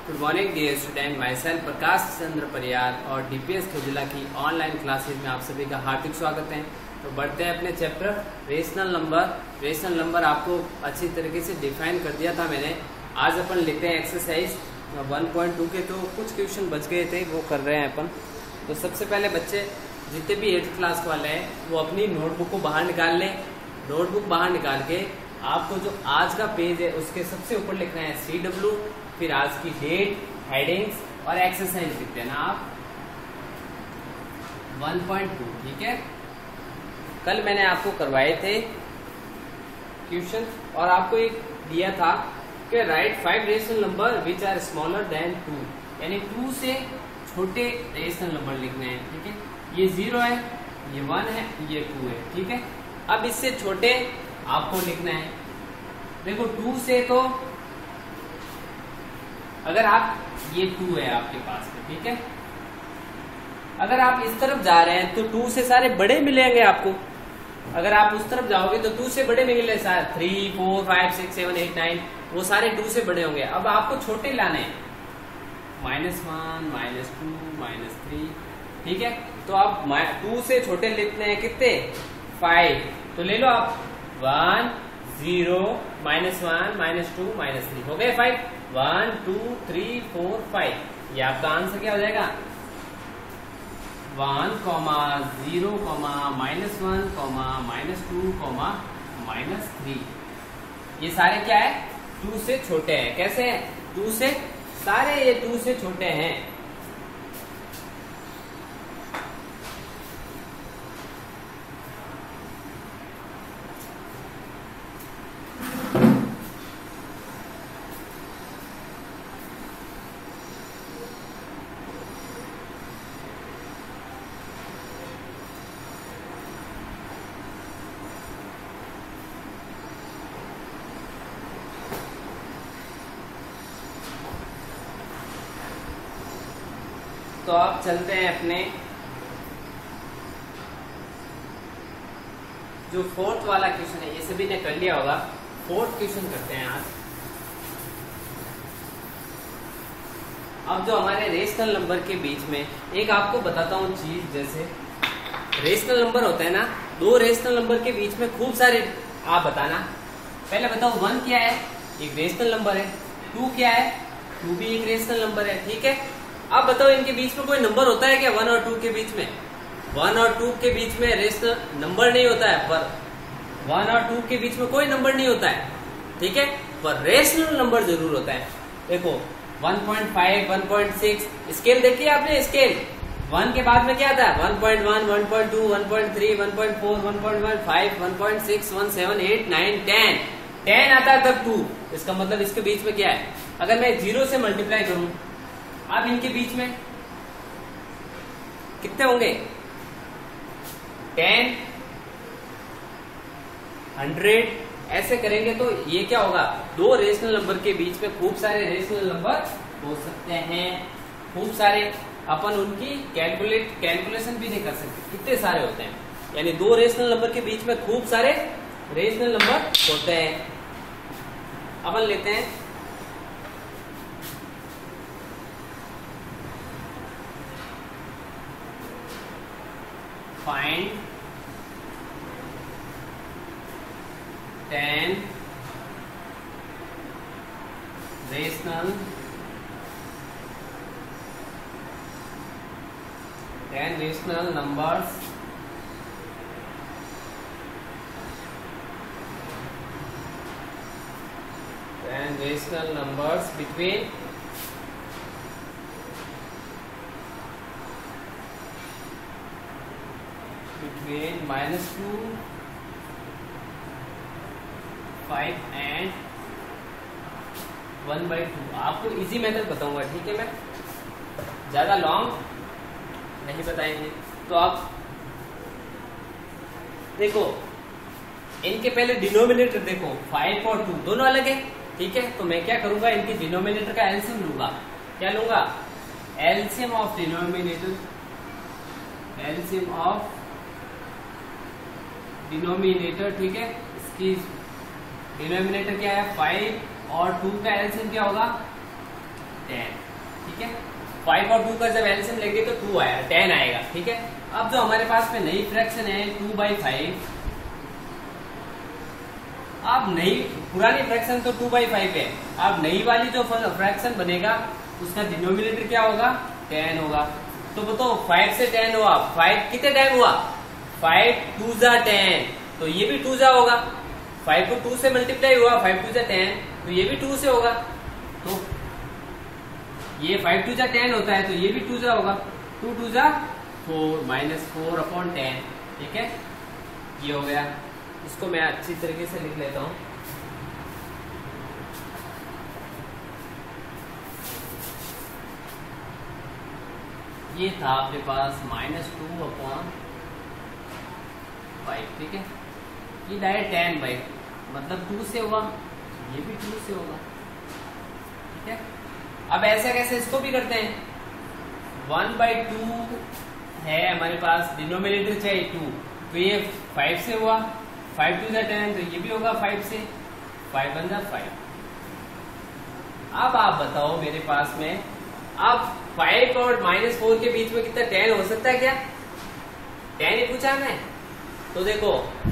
Good morning dear student, my self Prakash Chandra Pariyar और DPS खेजुला की online classes में आप सभी का हार्दिक स्वागत है। तो बढ़ते हैं अपने chapter rational number. Rational number आपको अच्छी तरीके से डिफाइन कर दिया था मैंने। आज अपन लेते हैं एक्सरसाइज 1.2 के, तो कुछ क्वेश्चन बच गए थे वो कर रहे हैं अपन। तो सबसे पहले बच्चे जितने भी 8th क्लास वाले हैं वो अपनी नोटबुक को बाहर निकाल लें। नोटबुक बाहर निकाल के आपको जो आज का पेज है उसके सबसे ऊपर लिखना है CW, फिर आज की डेट, हेडिंग्स और एक्सरसाइज लिख देना आप 1.2। ठीक है, कल मैंने आपको करवाए थे क्वेश्चन और आपको एक दिया था कि right 5 rational number which are smaller than 2, यानी 2 से छोटे रेशनल नंबर लिखने हैं। ठीक है, ये 0 है, ये 1 है, ये 2 है। ठीक है, अब इससे छोटे आपको लिखना है। देखो 2 से तो अगर आप ये 2 है आपके पास में, ठीक है, अगर आप इस तरफ जा रहे हैं तो 2 से सारे बड़े मिलेंगे आपको। अगर आप उस तरफ जाओगे तो 2 से बड़े मिलेंगे सारे, 3, 4, 5, 6, 7, 8, 9, वो सारे 2 से बड़े होंगे। अब आपको छोटे लाने हैं, -1, -2, -3। ठीक है, तो आप 2 से छोटे लिखते हैं कितने, 5। तो ले लो आप 1, 0, -1, -2, -3, हो गए 5। 1, 2, 3, 4, 5। ये आपका आंसर क्या हो जाएगा, 1, 0, -1, -2, -3। ये सारे क्या है, 2 से छोटे हैं। कैसे हैं, 2 से, सारे ये 2 से छोटे हैं। तो आप चलते हैं अपने जो 4th वाला क्वेश्चन है, ये सभी ने कर लिया होगा। 4th क्वेश्चन करते हैं आज। अब जो हमारे रेशनल नंबर के बीच में एक आपको बताता हूँ चीज, जैसे रेशनल नंबर होता है ना, 2 रेशनल नंबर के बीच में खूब सारे आप बताना। पहले बताओ 1 क्या है, एक रेशनल नंबर है। 2 क्या है, 2 भी एक रेशनल नंबर है। ठीक है, अब बताओ इनके बीच में कोई नंबर होता है क्या, 1 और 2 के बीच में? 1 और 2 के बीच में रेशनल नंबर नहीं होता है, पर 1 और 2 के बीच में कोई नंबर नहीं होता है। ठीक है, पर रेशनल नंबर जरूर होता है। देखो 1.5, 1.6, स्केल देखिए आपने, स्केल 1 के बाद में क्या आता है, 1.1, 1.2, 1.3, 1.4, 1.15, 1.6, 1, 7, 8, 9, 10 आता है तब 2। इसका मतलब इसके बीच में क्या है, अगर मैं 0 से मल्टीप्लाई करूं, अब इनके बीच में कितने होंगे, 10, 100, ऐसे करेंगे तो ये क्या होगा, 2 रेशनल नंबर के बीच में खूब सारे रेशनल नंबर हो सकते हैं। खूब सारे, अपन उनकी कैलकुलेशन भी नहीं कर सकते, कितने सारे होते हैं। यानी 2 रेशनल नंबर के बीच में खूब सारे रेशनल नंबर होते हैं। अपन लेते हैं find 10 rational numbers between -2, 5 and 1/2। आपको इजी मेथड बताऊंगा, ठीक है, मैं ज्यादा लॉन्ग नहीं बताएंगे। तो आप देखो इनके पहले डिनोमिनेटर देखो, 5 और 2 दोनों अलग है। ठीक है, तो मैं क्या करूंगा, इनकी डिनोमिनेटर का एलसीएम लूंगा। क्या लूंगा, LCM of denominator, LCM of denominator. ठीक है, इसकी डिनोमिनेटर क्या है 5 और 2 का एलसीएम क्या होगा 10, ठीक है। 5 और 2 का जब एलसीएम लेंगे तो 2 आया, 10 आएगा, ठीक है। अब जो हमारे पास में नई फ्रैक्शन है 2/5, अब नई पुरानी फ्रैक्शन तो 2/5 है, अब नई वाली जो फ्रैक्शन बनेगा उसका डिनोमिनेटर क्या होगा, 10 होगा। तो बताओ 5 से 10 हुआ, 5 कितने टाइम हुआ, 5 2 जा 10, तो ये भी 2 जा होगा। 5 को 2 से मल्टीप्लाई हुआ, 5 2 जा 10, तो ये भी 2 से होगा। तो ये 5 2 जा 10 होता है, तो ये भी 2 जा होगा। 2 2 जा 4 -4/10, ठीक है। ये हो गया, इसको मैं अच्छी तरीके से लिख लेता हूं। ये था आपके पास -2/5, ठीक है। ये डायरेक्ट 10 मतलब 2 से हुआ, ये भी 2 से होगा, ठीक है। अब ऐसे कैसे इसको भी करते हैं, 1/2 है हमारे पास, डिनोमिनेटर चाहिए 2, तो ये 5 से हुआ, 5 2 जा 10, तो ये भी होगा 5 से, 5 1 जा 5। अब आप बताओ मेरे पास में, अब 5 और -4 के बीच में कितना 10 हो सकता है क्या, 10 ही पूछा है। तो देखो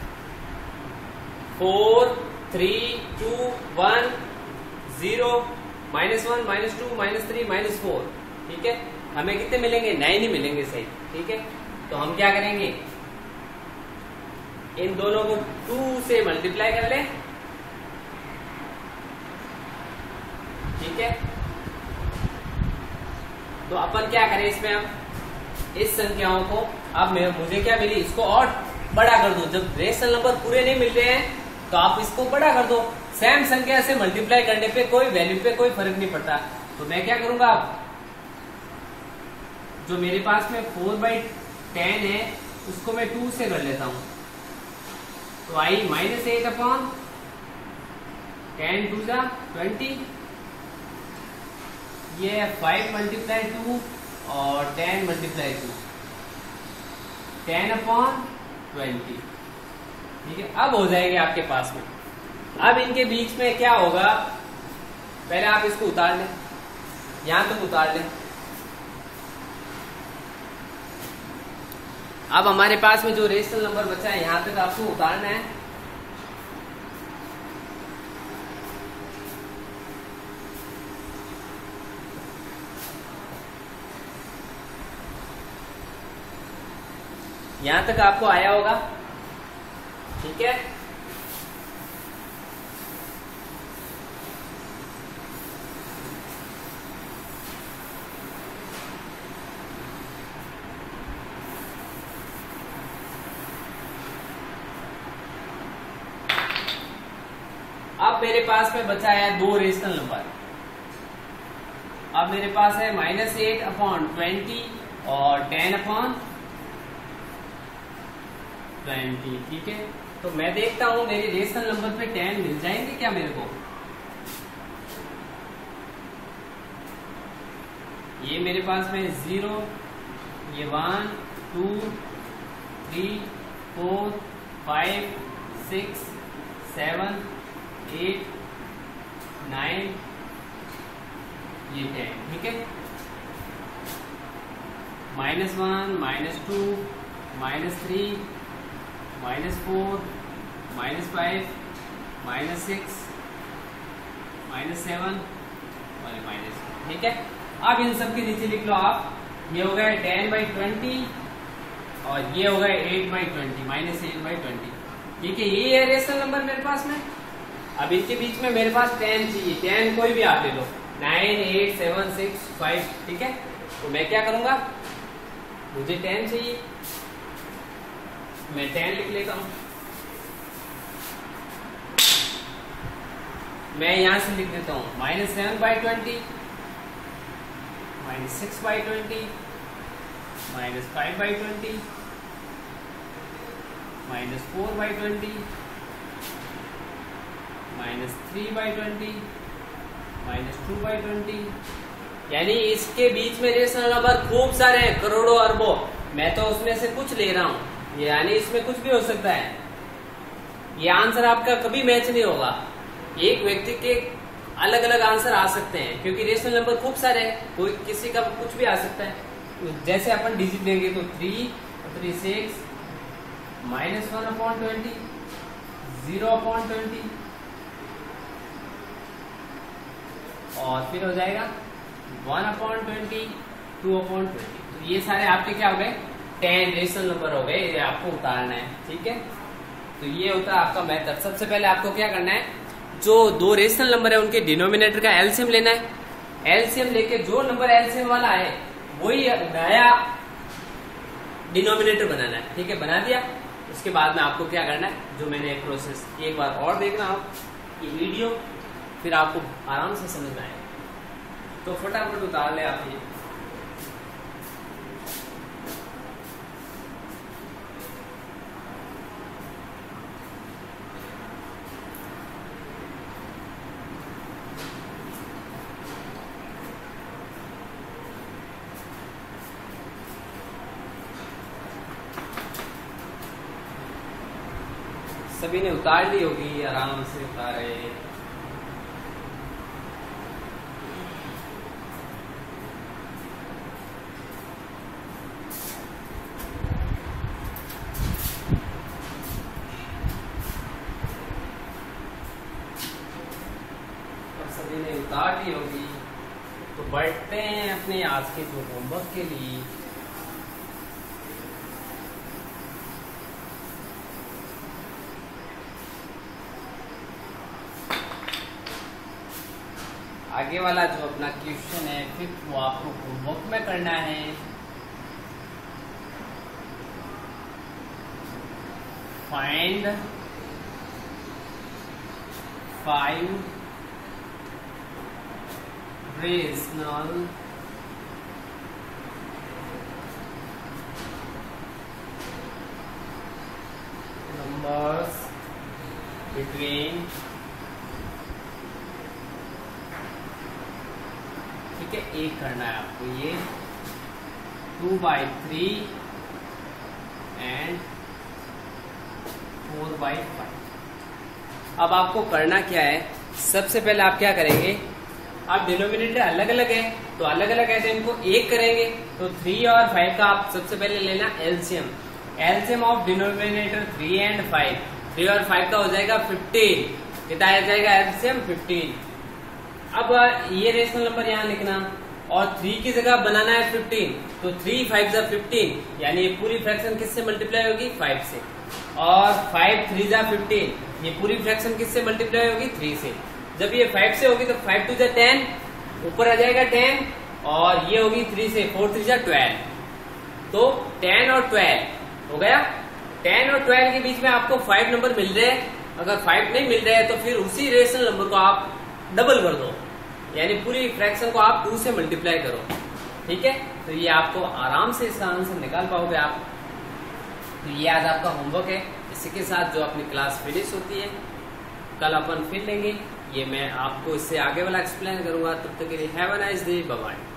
4 3 2 1 0 -1 -2 -3 -4, ठीक है। हमें कितने मिलेंगे, 9 ही मिलेंगे, सही, ठीक है। तो हम क्या करेंगे, इन दोनों को 2 से मल्टीप्लाई कर ले, ठीक है। तो अपन क्या करें इसमें, अब इस संख्याओं को, अब मुझे क्या मिली, इसको और बड़ा कर दो। जब रेशनल नंबर पूरे नहीं मिल रहे हैं तो आप इसको बड़ा कर दो। सेम संख्या से मल्टीप्लाई करने पे कोई वैल्यू पे कोई फर्क नहीं पड़ता। तो मैं क्या करूंगा, अब जो मेरे पास में 4/10 है उसको मैं 2 से कर लेता हूं। तो आई -8/10 2 जा 20, ये 5 × 2 और 10 × 2, 10/20, ठीक है। अब हो जाएंगे आपके पास में। अब इनके बीच में क्या होगा, पहले आप इसको उतार लें, यहां तक उतार लें। अब हमारे पास में जो रेशनल नंबर बचा है यहां तक आपको उतारना है। यहां तक आपको आया होगा, ठीक है। अब मेरे पास में बचा है 2 रेशनल नंबर। अब मेरे पास है -8/20 और 10/20, ठीक है। तो मैं देखता हूं मेरी रेशनल नंबर पे 10 मिल जाएंगे क्या मेरे को। ये मेरे पास में 0, ये 1 2 3 4 5 6 7 8 9, ये 10, ठीक है। -1 -2 -3 -4 -5 -6 -7 और -, ठीक है। अब इन सब के नीचे लिख लो आप, ये हो गया 10/20 और ये हो गया 8/20, -8/20, ठीक है। ये है रेशनल नंबर मेरे पास में। अब इनके बीच में मेरे पास 10 चाहिए, 10 कोई भी आप ले लो, 9 8 7 6 5, ठीक है। तो मैं क्या करूंगा, मुझे 10 चाहिए, मैं 10 लिख लेता हूं। मैं यहां से लिख देता हूं -7/20 -6/20 -5/20 -4/20 -3/20 -2/20। यानी इसके बीच में रेशनल नंबर खूब सारे हैं, करोड़ों अरबों। मैं तो उसमें से कुछ ले रहा हूं, यानी इसमें कुछ भी हो सकता है। ये आंसर आपका कभी मैच नहीं होगा। एक व्यक्ति के अलग अलग आंसर आ सकते हैं, क्योंकि रेशनल नंबर खूब सारे हैं, कोई किसी का कुछ भी आ सकता है। जैसे अपन डिजिट लेंगे तो 3, 3 6, -1/20, 0/20 और फिर हो जाएगा 1/20, 2/20। तो ये सारे आपके क्या हो गए, 10 रेशनल नंबर हो गए, ये आपको उतारना है। ठीक है, तो ये होता है आपका मेथड। सबसे पहले आपको क्या करना है, जो दो रेशनल नंबर है उनके डिनोमिनेटर का एलसीएम लेना है। एलसीएम लेके जो नंबर एलसीएम वाला है वही नया डिनोमिनेटर बनाना है। ठीक है, बना दिया। उसके बाद में आपको क्या करना है, जो मैंने प्रोसेस एक बार और देखना आप ये वीडियो, फिर आपको आराम से समझ में आएगा। तो फटाफट उतार ले आप ये। सभी ने उतार ली होगी, आराम से उतारे। और सभी ने उतार ली होगी, तो बढ़ते हैं अपने आज के जो होमवर्क के लिए। आगे वाला जो अपना क्वेश्चन है फिर वो आपको होमवर्क में करना है। फाइंड 5 रेशनल नंबर्स बिटवीन, ठीक है, एक करना है आपको ये 2/3 एंड 4/5। अब आपको करना क्या है, सबसे पहले आप क्या करेंगे, आप डिनोमिनेटर अलग अलग है तो अलग अलग है तो इनको एक करेंगे। तो 3 और 5 का आप सबसे पहले लेना LCM. LCM of denominator 3 and 5, 3 और 5 का हो जाएगा 15। कितना आ जाएगा एलसीएम 15। अब ये रेशनल नंबर यहाँ लिखना और 3 की जगह बनाना है 15, तो 3 5 जा 15, यानी ये पूरी फ्रैक्शन किससे मल्टीप्लाई होगी 5 से, और 5 3 जा 15, ये पूरी फ्रैक्शन किससे मल्टीप्लाई होगी 3 से। जब ये 5 से होगी तो 5 2 जा 10, ऊपर आ जाएगा 10, और ये होगी 3 से, 4 3 जा 12, तो 10 और 12 हो गया। 10 और 12 के बीच में आपको 5 नंबर मिल रहे हैं। अगर 5 नहीं मिल रहे हैं तो फिर उसी रेशनल नंबर को आप डबल कर दो, यानी पूरी फ्रैक्शन को आप 2 से मल्टीप्लाई करो। ठीक है, तो ये आपको आराम से इसका आंसर निकाल पाओगे आप। तो ये आज आपका होमवर्क है। इसी के साथ जो अपनी क्लास फिनिश होती है, कल अपन फिर लेंगे। ये मैं आपको इससे आगे वाला एक्सप्लेन करूंगा। तब तक के लिए have a nice day, bye bye.